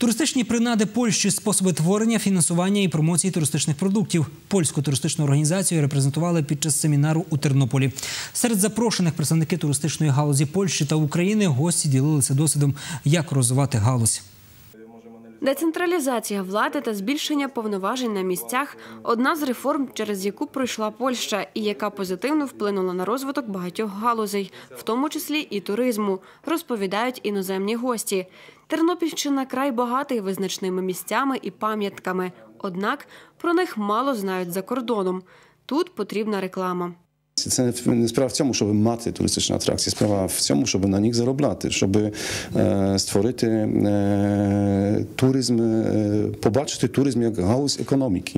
Туристичні принади Польщі – способи творення, фінансування і промоції туристичних продуктів. Польську туристичну організацію репрезентували під час семінару у Тернополі. Серед запрошених представники туристичної галузі Польщі та України гості ділилися досвідом, як розвивати галузь. Децентралізація влади та збільшення повноважень на місцях – одна з реформ, через яку пройшла Польща і яка позитивно вплинула на розвиток багатьох галузей, в тому числі і туризму, розповідають іноземні гості. Тернопільщина – край багатий визначними місцями і пам'ятками, однак про них мало знають за кордоном. Тут потрібна реклама. Це не справа в цьому, щоб мати туристичні атракції, справа в цьому, щоб на них заробляти, щоб створити туризм, побачити туризм як галузь економіки.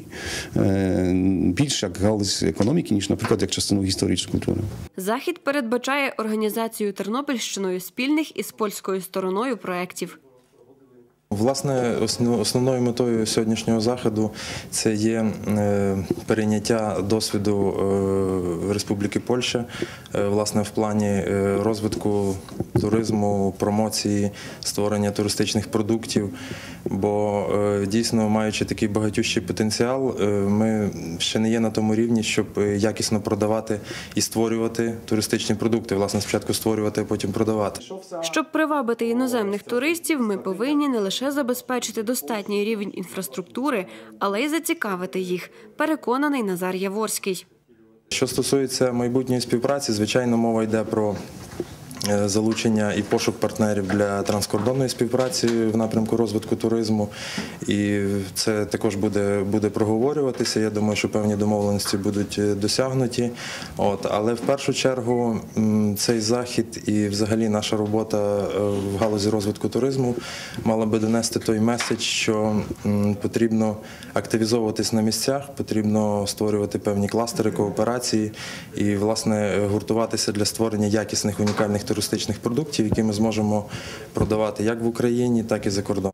Більше як галузь економіки, ніж, наприклад, як частину історичної культури. Захід передбачає організацію Тернопільщиною спільних із польською стороною проєктів. Власне, основною метою сьогоднішнього заходу це є перейняття досвіду Республіки Польща, власне, в плані розвитку туризму, промоції, створення туристичних продуктів. Бо дійсно, маючи такий багатющий потенціал, ми ще не є на тому рівні, щоб якісно продавати і створювати туристичні продукти. Власне, спочатку створювати, а потім продавати. Щоб привабити іноземних туристів, ми повинні не лише забезпечити достатній рівень інфраструктури, але й зацікавити їх, переконаний Назар Яворський. Що стосується майбутньої співпраці, звичайно, мова йде про залучення і пошук партнерів для транскордонної співпраці в напрямку розвитку туризму. І це також буде проговорюватися. Я думаю, що певні домовленості будуть досягнуті. Але в першу чергу цей захід і взагалі наша робота в галузі розвитку туризму мала би донести той меседж, що потрібно активізовуватись на місцях, потрібно створювати певні кластери, кооперації і, власне, гуртуватися для створення якісних, унікальних туристичних продуктів, які ми зможемо продавати як в Україні, так і за кордоном.